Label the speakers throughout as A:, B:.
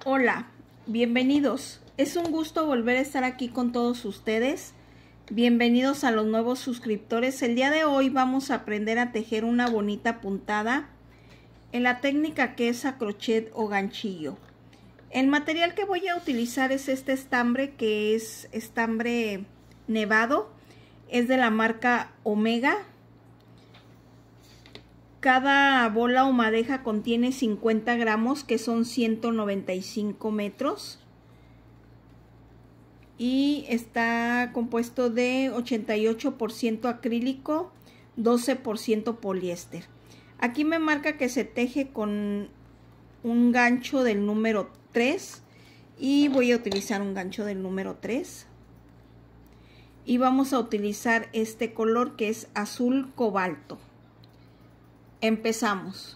A: Hola, bienvenidos. Es un gusto volver a estar aquí con todos ustedes. Bienvenidos a los nuevos suscriptores. El día de hoy vamos a aprender a tejer una bonita puntada en la técnica que es a crochet o ganchillo. El material que voy a utilizar es este estambre, que es estambre nevado. Es de la marca Omega. Cada bola o madeja contiene 50 gramos, que son 195 metros. Y está compuesto de 88% acrílico, 12% poliéster. Aquí me marca que se teje con un gancho del número 3. Y voy a utilizar un gancho del número 3. Y vamos a utilizar este color que es azul cobalto. Empezamos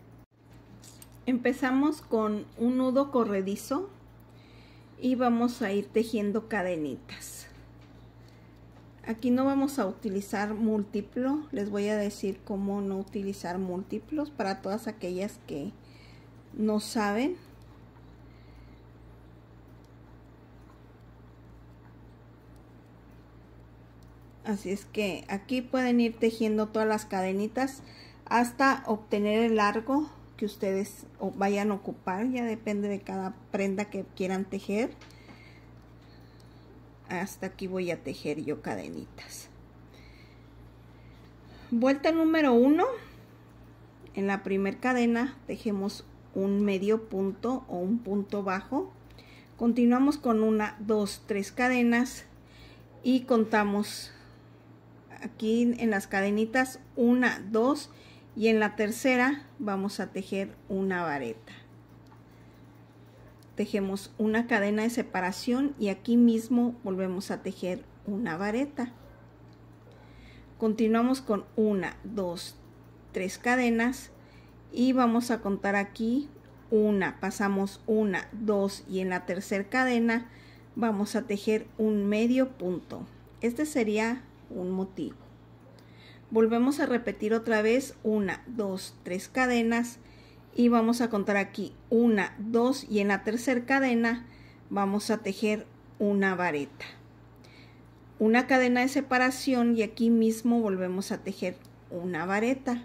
A: con un nudo corredizo y vamos a ir tejiendo cadenitas. Aquí no vamos a utilizar múltiplo, les voy a decir cómo no utilizar múltiplos para todas aquellas que no saben. Así es que aquí pueden ir tejiendo todas las cadenitas hasta obtener el largo que ustedes vayan a ocupar. Ya depende de cada prenda que quieran tejer. Hasta aquí voy a tejer yo cadenitas. Vuelta número 1. En la primera cadena tejemos un medio punto o un punto bajo. Continuamos con 1, 2, 3 cadenas y contamos aquí en las cadenitas 1, 2 y en la tercera vamos a tejer una vareta. Tejemos una cadena de separación y aquí mismo volvemos a tejer una vareta. Continuamos con 1, 2, 3 cadenas y vamos a contar aquí una, pasamos 1, 2 y en la tercera cadena vamos a tejer un medio punto. Este sería un motivo. Volvemos a repetir otra vez 1, 2, 3 cadenas y vamos a contar aquí 1, 2 y en la tercera cadena vamos a tejer una vareta. Una cadena de separación y aquí mismo volvemos a tejer una vareta.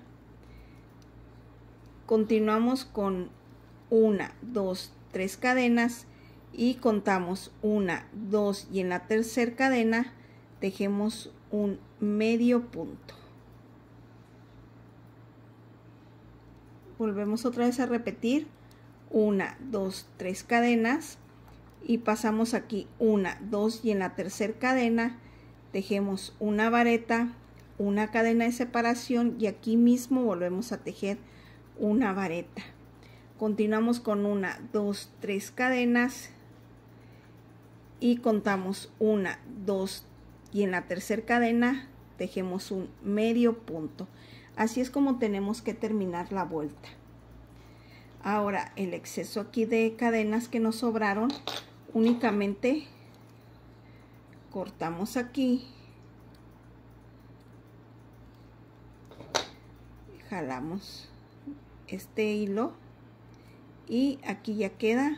A: Continuamos con 1, 2, 3 cadenas y contamos 1, 2 y en la tercera cadena tejemos un medio punto. Volvemos otra vez a repetir 1, 2, 3 cadenas y pasamos aquí 1, 2 y en la tercera cadena tejemos una vareta, una cadena de separación y aquí mismo volvemos a tejer una vareta. Continuamos con 1, 2, 3 cadenas y contamos 1, 2 y en la tercera cadena tejemos un medio punto. Así es como tenemos que terminar la vuelta. Ahora el exceso aquí de cadenas que nos sobraron, únicamente cortamos aquí, jalamos este hilo y aquí ya queda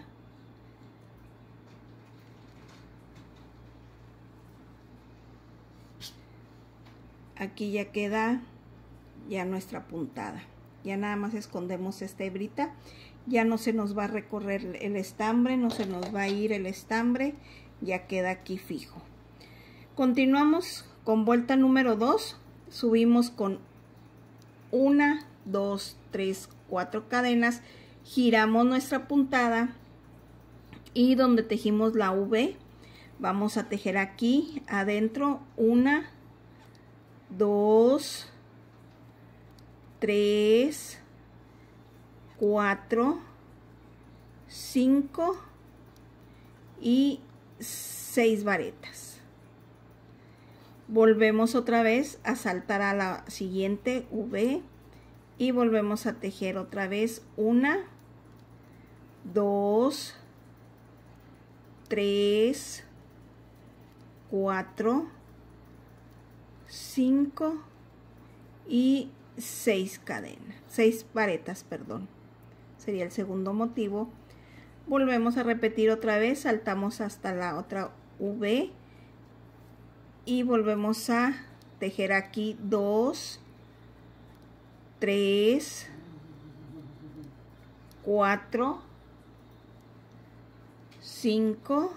A: ya nuestra puntada. Ya nada más escondemos esta hebrita, ya no se nos va a recorrer el estambre, no se nos va a ir el estambre, ya queda aquí fijo. Continuamos con vuelta número 2, subimos con 1, 2, 3, 4 cadenas, giramos nuestra puntada y donde tejimos la V, vamos a tejer aquí adentro 1, 2, 3, 4, 5 y 6 varetas. Volvemos otra vez a saltar a la siguiente V y volvemos a tejer otra vez 1, 2, 3, 4, 5 y 6 cadenas, 6 varetas, perdón. Sería el segundo motivo. Volvemos a repetir otra vez, saltamos hasta la otra V y volvemos a tejer aquí 2, 3, 4, 5,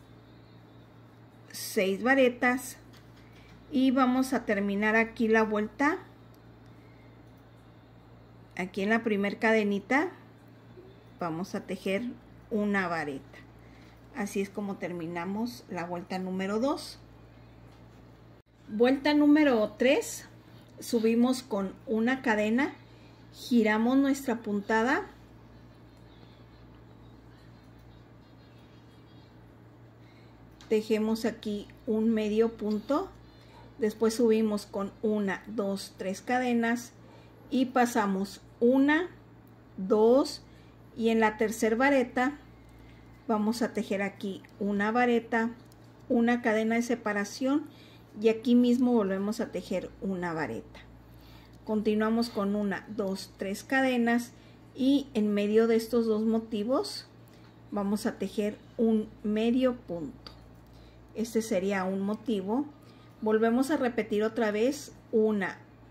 A: 6 varetas y vamos a terminar aquí la vuelta. Aquí en la primera cadenita vamos a tejer una vareta. Así es como terminamos la vuelta número 2. Vuelta número 3, subimos con una cadena, giramos nuestra puntada, tejemos aquí un medio punto, después subimos con 1, 2, 3 cadenas y pasamos 1, 2 y en la tercera vareta vamos a tejer aquí una vareta, una cadena de separación y aquí mismo volvemos a tejer una vareta. Continuamos con 1, 2, 3 cadenas y en medio de estos dos motivos vamos a tejer un medio punto. Este sería un motivo. Volvemos a repetir otra vez 1,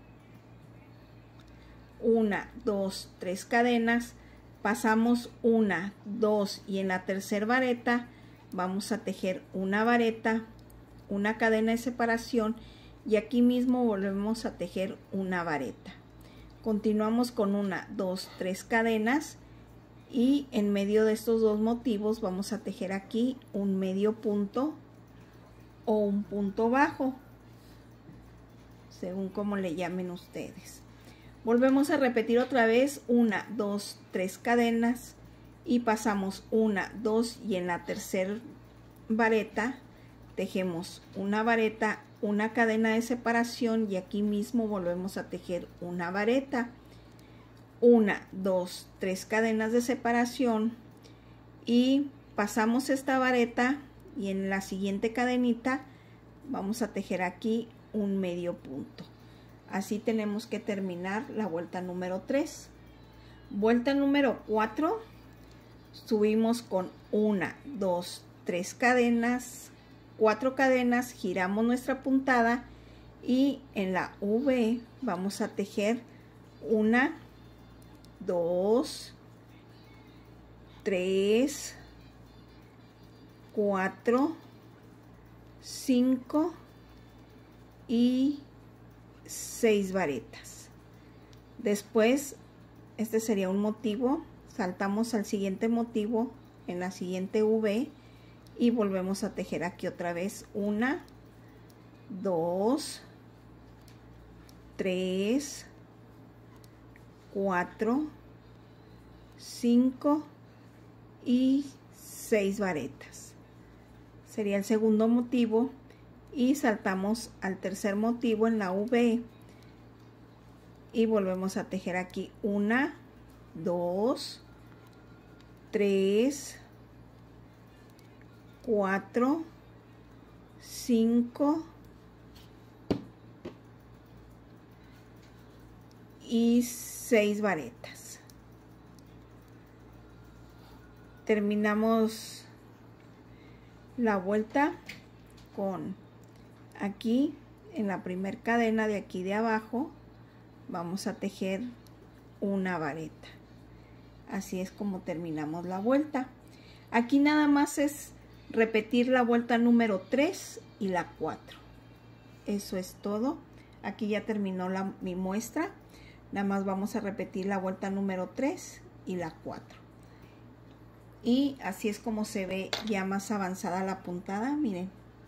A: 2, 3 cadenas, pasamos 1, 2 y en la tercera vareta vamos a tejer una vareta, una cadena de separación y aquí mismo volvemos a tejer una vareta. Continuamos con 1, 2, 3 cadenas y en medio de estos dos motivos vamos a tejer aquí un medio punto o un punto bajo, según como le llamen ustedes. Volvemos a repetir otra vez 1, 2, 3 cadenas y pasamos 1, 2 y en la tercera vareta tejemos una vareta, una cadena de separación y aquí mismo volvemos a tejer una vareta, 1, 2, 3 cadenas de separación y pasamos esta vareta y en la siguiente cadenita vamos a tejer aquí un medio punto. Así tenemos que terminar la vuelta número 3. Vuelta número 4, subimos con 1, 2, 3 cadenas, 4 cadenas, giramos nuestra puntada y en la V vamos a tejer 1, 2, 3, 4, 5 y 6 varetas. Después, este sería un motivo, saltamos al siguiente motivo en la siguiente V y volvemos a tejer aquí otra vez 1, 2, 3, 4, 5 y 6 varetas. Sería el segundo motivo y saltamos al tercer motivo en la V y volvemos a tejer aquí 1, 2, 3, 4, 5 y 6 varetas. Terminamos la vuelta con aquí en la primera cadena de aquí de abajo vamos a tejer una vareta. Así es como terminamos la vuelta. Aquí nada más es repetir la vuelta número 3 y la 4. Eso es todo. Aquí ya terminó mi muestra. Nada más vamos a repetir la vuelta número 3 y la 4. Y así es como se ve ya más avanzada la puntada. Miren.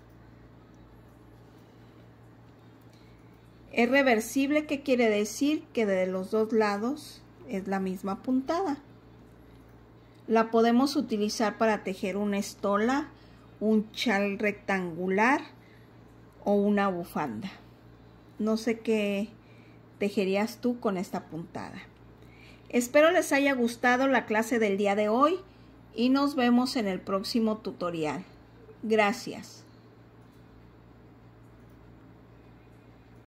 A: Es reversible, ¿qué quiere decir? Que de los dos lados es la misma puntada. La podemos utilizar para tejer una estola, un chal rectangular o una bufanda. No sé qué tejerías tú con esta puntada. Espero les haya gustado la clase del día de hoy y nos vemos en el próximo tutorial. Gracias.